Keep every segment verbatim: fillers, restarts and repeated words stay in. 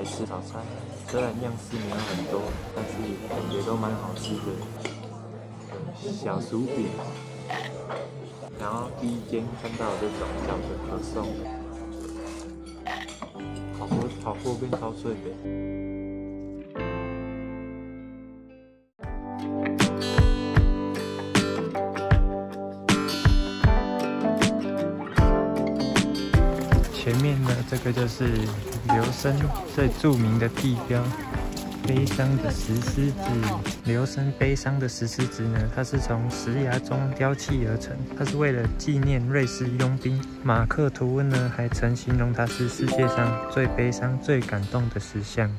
台式早餐，虽然样式没有很多，但是也都蛮好吃的。小薯饼，然后第一间看到这种小的可颂，烤过烤过变超脆的。 前面呢，这个就是琉森最著名的地标——悲伤的石狮子。琉森悲伤的石狮子呢，它是从石崖中雕砌而成。它是为了纪念瑞士佣兵马克·吐温呢，还曾形容它是世界上最悲伤、最感动的石像。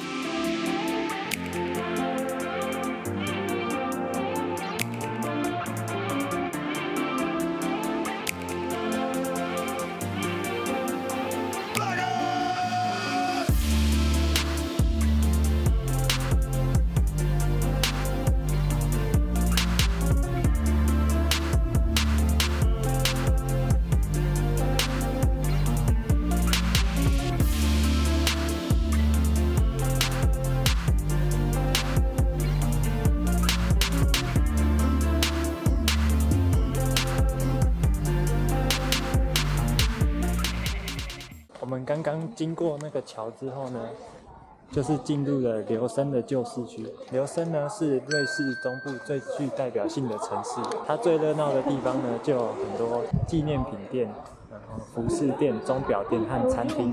我们刚刚经过那个桥之后呢，就是进入了琉森的旧市区。琉森呢是瑞士中部最具代表性的城市，它最热闹的地方呢就有很多纪念品店、然后服饰店、钟表店和餐厅。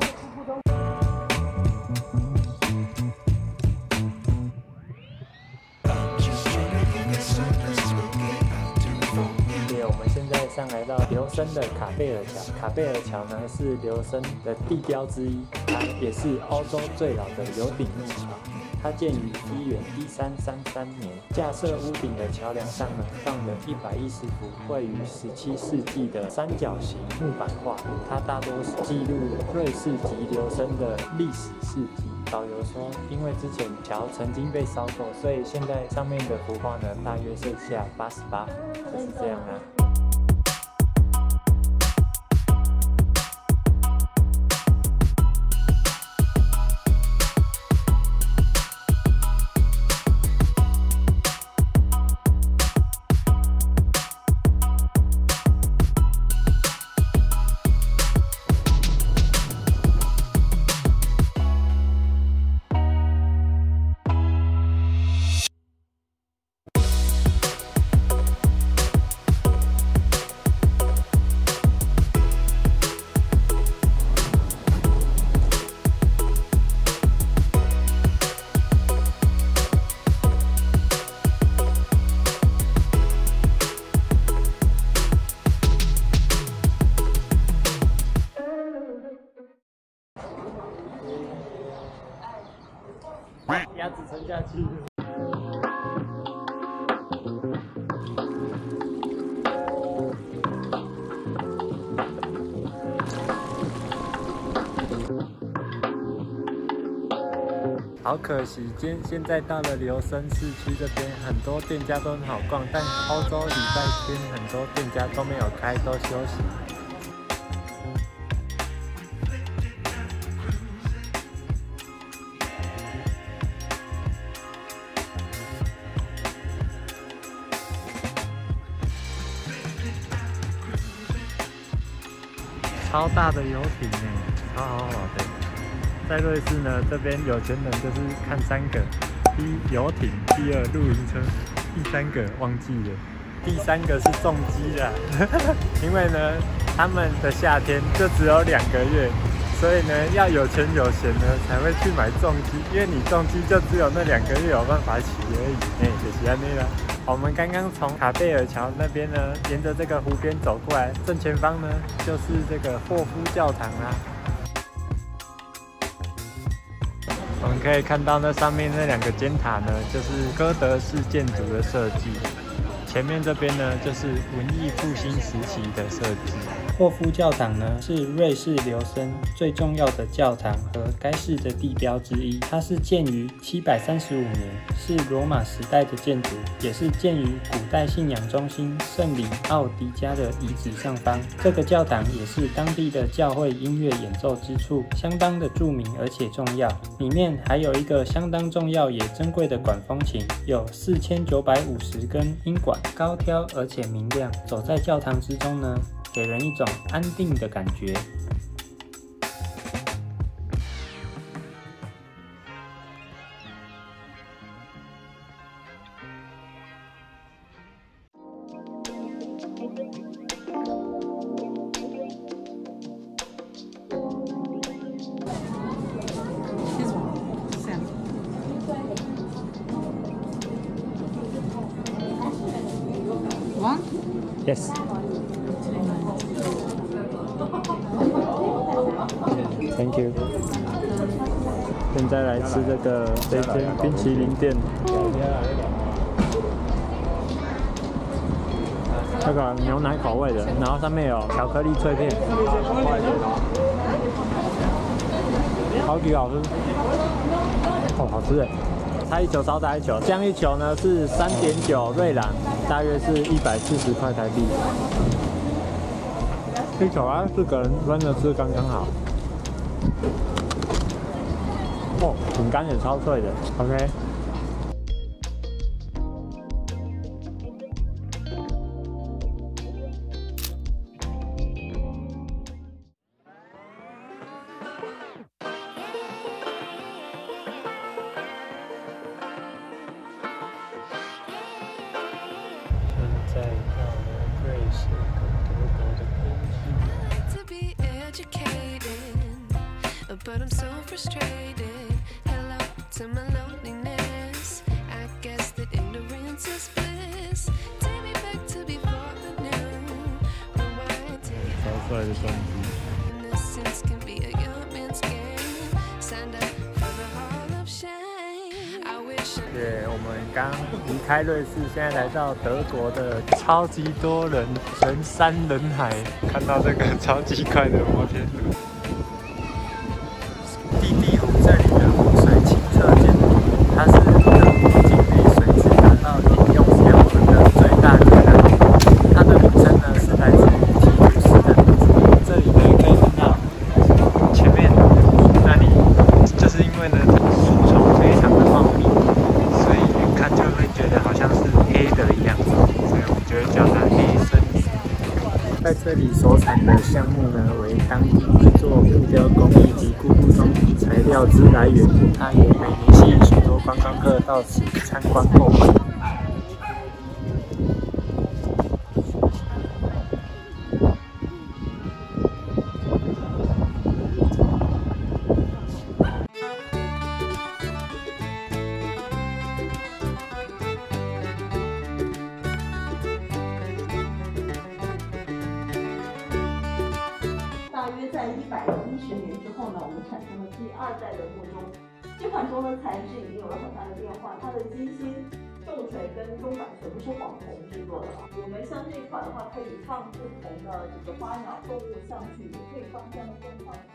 上来到琉森的卡贝尔桥，卡贝尔桥呢是琉森的地标之一，它也是欧洲最老的有顶木桥。它建于西元一三三三年，架设屋顶的桥梁上呢放了一百一十幅绘于十七世纪的三角形木板画，它大多是记录瑞士及琉森的历史事迹。 导游说，因为之前桥曾经被烧过，所以现在上面的幅画呢，大约剩下八十八幅，就是这样啊。 鸭子沉下去。好可惜，今现在到了琉森市区这边，很多店家都很好逛，但欧洲礼拜天很多店家都没有开，都休息。 超大的游艇呢，超好好的。在瑞士呢，这边有钱人就是看三个：第一游艇，第二露营车，第三个忘记了，第三个是重机啦。因为呢，他们的夏天就只有两个月，所以呢，要有钱有闲呢才会去买重机，因为你重机就只有那两个月有办法骑而已。哎、欸，就是安尼啦。 我们刚刚从卡贝尔桥那边呢，沿着这个湖边走过来，正前方呢就是这个霍夫教堂啦。我们可以看到那上面那两个尖塔呢，就是哥德式建筑的设计。前面这边呢，就是文艺复兴时期的设计。 霍夫教堂呢，是瑞士琉森最重要的教堂和该市的地标之一。它是建于七百三十五年，是罗马时代的建筑，也是建于古代信仰中心圣里奥迪加的遗址上方。这个教堂也是当地的教会音乐演奏之处，相当的著名而且重要。里面还有一个相当重要也珍贵的管风琴，有四千九百五十根音管，高挑而且明亮。走在教堂之中呢，给人一种安定的感觉。 One? Yes. Thank you. 现在来吃这个这间冰淇淋店，这个牛奶口味的，然后上面有巧克力脆片，超级好吃，哦，好吃哎！它一球超大一球，这样一球呢是三点九瑞郎，大约是一百四十块台币。一球啊，四个人分的是刚刚好。哦，饼干也超脆的 ，OK。现在到了瑞士跟德国的边境，超帅的相机。对，我们刚离开瑞士，现在来到德国的超级多人，人山人海，看到这个超级快的摩天轮。地地湖这里的湖水清澈见底，它是德国境内水质达到饮用水文的最大可能。它的名称呢是来自于提鲁斯的名字。这里呢可以看到前面那里，就是因为呢树丛非常的茂密。看就会觉得好像是黑的样子，所以我们就会叫它黑森林。在这里所产的项目呢，为当地制作木雕工艺及故宫中材料之来源，它也每年吸引许多观光客到此参观购买。 在一百一十年之后呢，我们产生了第二代的木钟。这款钟的材质已经有了很大的变化，它的机芯、重锤跟钟板全部是黄铜制作的。我们像这一款的话，可以放不同的这个花鸟、动物、象曲，也可以放这样的钟放在。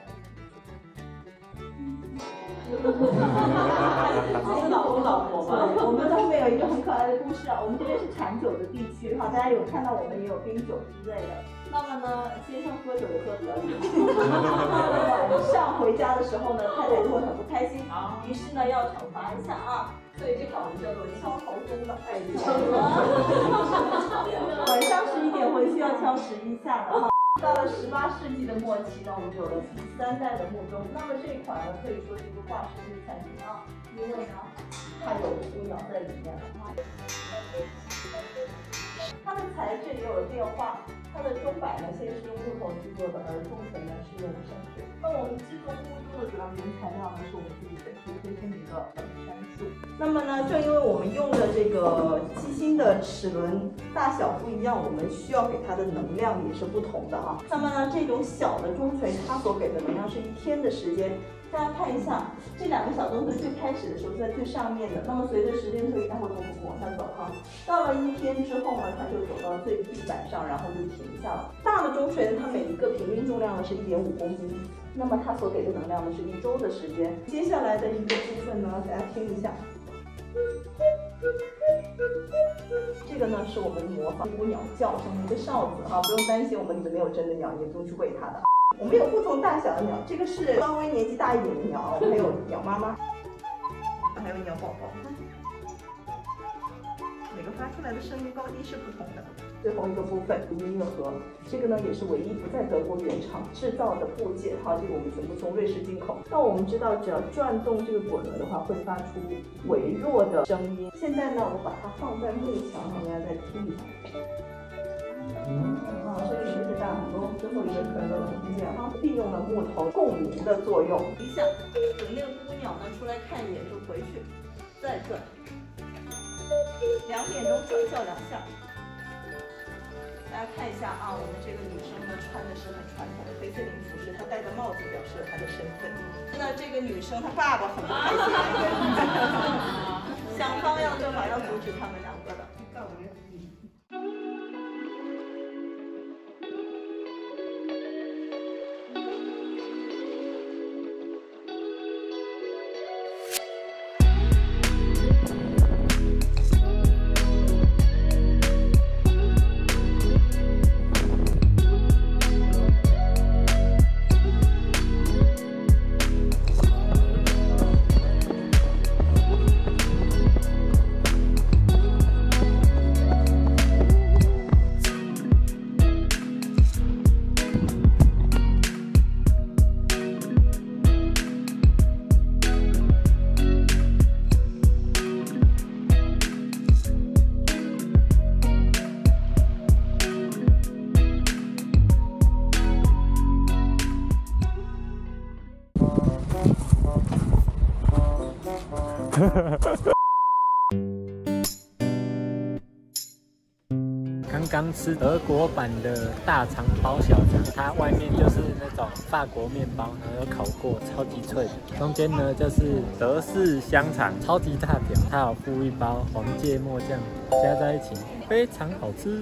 是老公老婆吗？我们后面有一个很可爱的故事啊。我们这边是产酒的地区哈，大家有看到我们也有冰酒之类的。那么呢，先生喝酒也喝比较多，晚上回家的时候呢，太太就会很不开心，于是呢要惩罚一下啊，所以这款我们叫做敲头钟的，哎，晚上十一点回去要敲十一下的哈。到了十八世纪的末期呢，我们有了第三代的木钟。那么这一款呢，可以说是一个挂饰类产品啊，因为呢，它有鸵鸟在里面了啊。它的材质也有了变化，它的钟摆呢现在是用木头制作的，而钟锤呢是用生铁。那我们制作木钟的主要原材料呢是我们自己本地最知名的本杉树。那么呢，正因为我们用的这个机芯的齿轮大小不一样，我们需要给它的能量也是不同的啊。那么呢，这种小的钟锤它所给的能量是一天的时间。大家看一下，这两个小钟锤最开始的时候是在最上面的，那么随着时间推移，它会砰砰砰往下走哈。到了一天之后呢，它就走到最地板上，然后就停停下了。大的钟锤呢，它每一个平均重量呢是一点五公斤，那么它所给的能量呢是一周的时间。接下来的一个部分呢，大家听一下。这个呢是我们模仿乌鸟叫上面一个哨子哈，不用担心，我们里面没有真的鸟，你也不用去喂它的。我们有不同大小的鸟，这个是稍微年纪大一点的鸟，还有鸟妈妈，还有鸟宝宝。每个发出来的声音高低是不同的。最后一个部分音乐盒，这个呢也是唯一不在德国原厂制造的部件哈，这个我们全部从瑞士进口。那我们知道，只要转动这个滚轮的话，会发出微弱的声音。现在呢，我把它放在幕墙上，大家再听一下。啊，这里是不是大很多？最后一个可能都听见啊，利用了木头共鸣的作用。一下，等那个姑鸟呢出来看一眼就回去，再转。两点钟转叫两下。大家看一下啊，我们这个女生呢穿的是很传统的黑色领服饰，她戴着帽子表示了她的身份。那这个女生她爸爸很不开心，想方要正法要阻止他们两个的。 刚刚吃德国版的大肠包小肠，它外面就是那种法国面包，然后有烤过，超级脆的。中间呢就是德式香肠，超级大条，它有附一包黄芥末酱，加在一起非常好吃。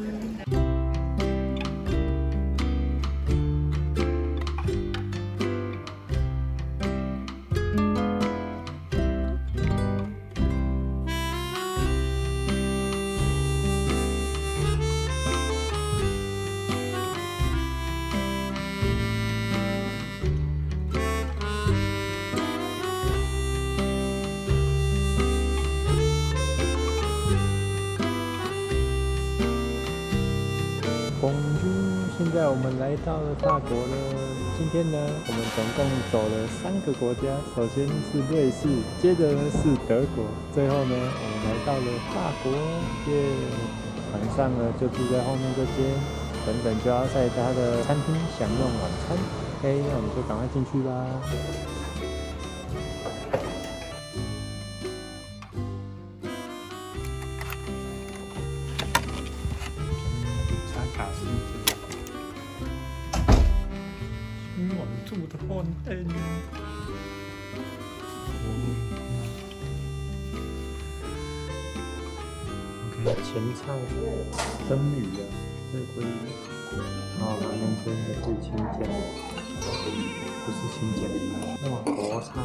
现在我们来到了法国了。今天呢，我们总共走了三个国家，首先是瑞士，接着呢是德国，最后呢我们来到了法国。耶！晚上呢就住在后面这间，等等就要在他的餐厅享用晚餐。OK， 那我们就赶快进去吧。住的饭店。OK， 前菜生鱼啊，这个鲑鱼，然后旁边这个是青酱，不是青酱，哇，国菜。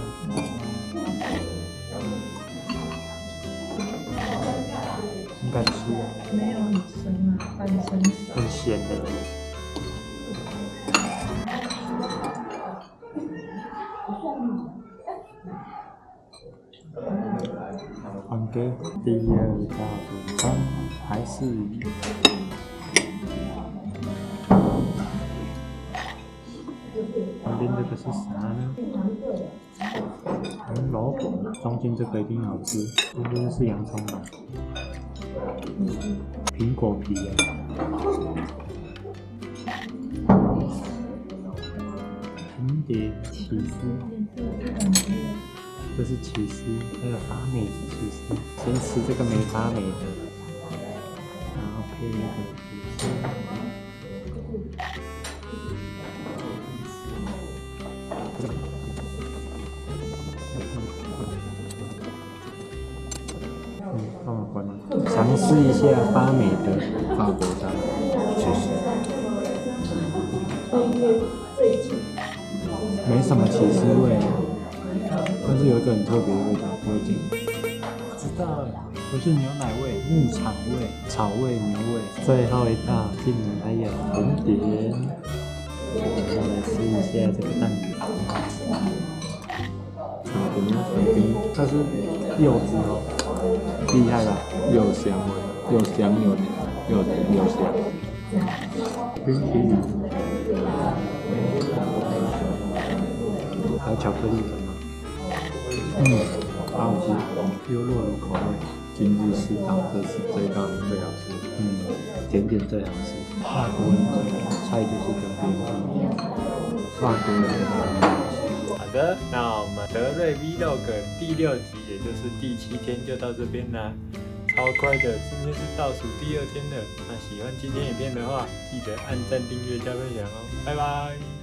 你敢吃啊？ 没有很生啊，半生熟。 很咸的。还给第二大补汤还是鱼。旁边这个是啥呢？红萝卜，中间这个一定好吃。中间是洋葱吧？苹果皮啊。甜点起司。这是起司，还有发霉的起司。先吃这个没发霉的，然后配一个起司。嗯，放了关了。尝试一下发霉的法国菜，谢谢。 最近没什么起司味，但是有一个很特别的味道，我已经不知道了。不是牛奶味，牧场味、草味、牛味。最后一道竟然还有甜点，我们来吃一下这个蛋糕。草莓粉冰，它是柚子哦，厉害吧？ 又香味，又香又甜，又甜又香。 冰淇淋，还有巧克力粉吗？嗯，好好吃，优酪乳口味。 今日食堂这是这一道最好吃。 嗯，甜点最好吃。法国人菜就是跟别人不一样，法国人的好的，那我们德瑞 Vlog 第六集，也就是第七天就到这边啦，超快的，今天是倒数第二天了。那喜欢今天影片的话，记得按赞、订阅、加分享哦，拜拜。